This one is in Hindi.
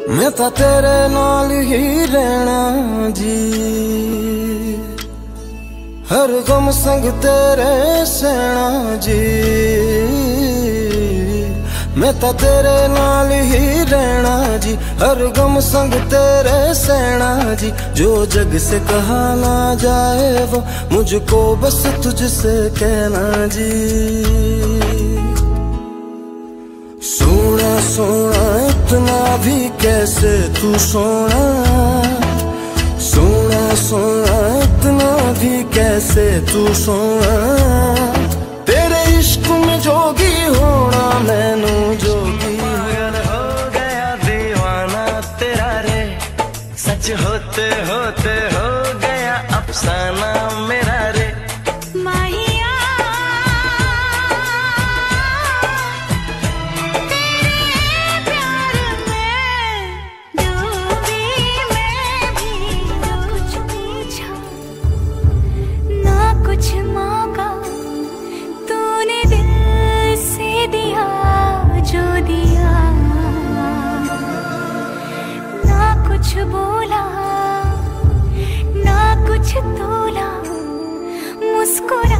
मैं तो तेरे नाल ही रहना जी, हर गम संग तेरे सहना जी। मैं तो तेरे नाल ही रहना जी, हर गम संग तेरे सहना जी। जो जग से कहा ना जाए वो मुझको बस तुझसे कहना जी। सोना सोना इतना भी कैसे तू सोना, सोना सोना इतना भी कैसे तू सोना। तेरे इश्क में जोगी होना मैनू जोगी हो गया दीवाना तेरा रे। सच होते होते हो गया अफसाना मेरा रे। कुछ मांगा तूने दिल से दिया जो दिया, ना कुछ बोला ना कुछ तोला, मुस्कुरा